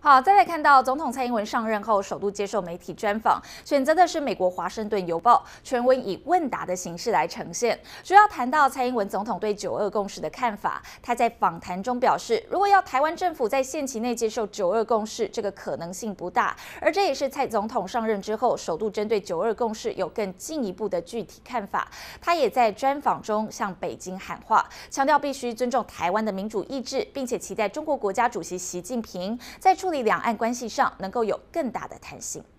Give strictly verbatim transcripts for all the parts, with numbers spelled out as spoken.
好，再来看到总统蔡英文上任后首度接受媒体专访，选择的是美国《华盛顿邮报》，全文以问答的形式来呈现，主要谈到蔡英文总统对九二共识的看法。他在访谈中表示，如果要台湾政府在限期内接受九二共识，这个可能性不大。而这也是蔡总统上任之后首度针对九二共识有更进一步的具体看法。他也在专访中向北京喊话，强调必须尊重台湾的民主意志，并且期待中国国家主席习近平在处理两岸关系上能够有更大的弹性。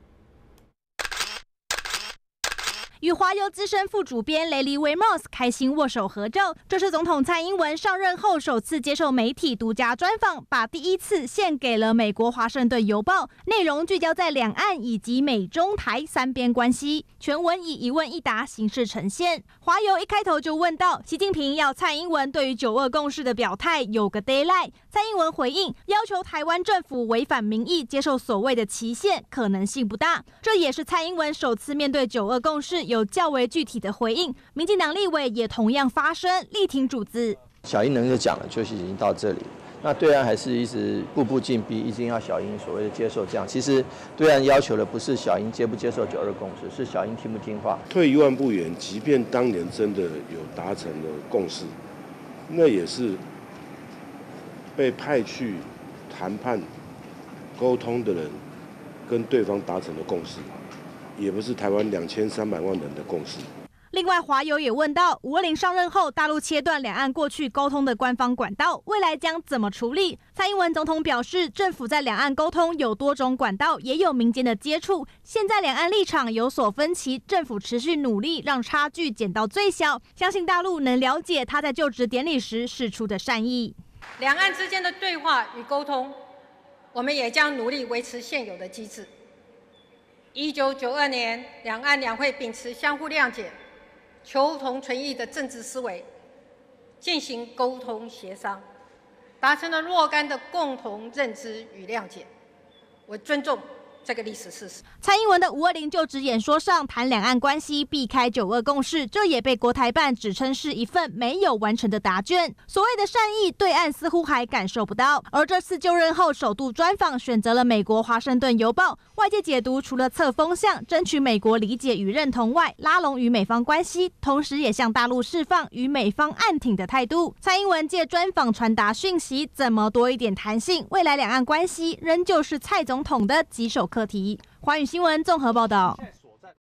与华邮资深副主编雷利·威莫斯开心握手合照，这是总统蔡英文上任后首次接受媒体独家专访，把第一次献给了美国《华盛顿邮报》，内容聚焦在两岸以及美中台三边关系，全文以一问一答形式呈现。华邮一开头就问到，习近平要蔡英文对于九二共识的表态有个 deadline， 蔡英文回应要求台湾政府违反民意接受所谓的期限可能性不大，这也是蔡英文首次面对九二共识有较为具体的回应，民进党立委也同样发声力挺主子。 小英能就讲了，就是已经到这里，那对岸还是一直步步进逼，一定要小英所谓的接受这样。其实对岸要求的不是小英接不接受九二共识，是小英听不听话。 退一万步言，即便当年真的有达成了共识，那也是被派去谈判、沟通的人跟对方达成的共识。也不是台湾两千三百万人的共识。 另外，华友也问到，五二零上任后，大陆切断两岸过去沟通的官方管道，未来将怎么处理？蔡英文总统表示，政府在两岸沟通有多种管道，也有民间的接触。现在两岸立场有所分歧，政府持续努力让差距减到最小，相信大陆能了解他在就职典礼时释出的善意。 两岸之间的对话与沟通，我们也将努力维持现有的机制。一九九二年，两岸两会秉持相互谅解、求同存异的政治思维，进行沟通协商，达成了若干的共同认知与谅解。我尊重这个历史事实。 蔡英文的五二零就职演说上谈两岸关系，避开九二共识，这也被国台办指称是一份没有完成的答卷。所谓的善意，对岸似乎还感受不到。而这次就任后首度专访，选择了美国《华盛顿邮报》，外界解读除了测风向、争取美国理解与认同外，拉拢与美方关系，同时也向大陆释放与美方暗挺的态度。蔡英文借专访传达讯息，怎么多一点弹性？未来两岸关系仍旧是蔡总统的棘手课题。华语新闻综合报道。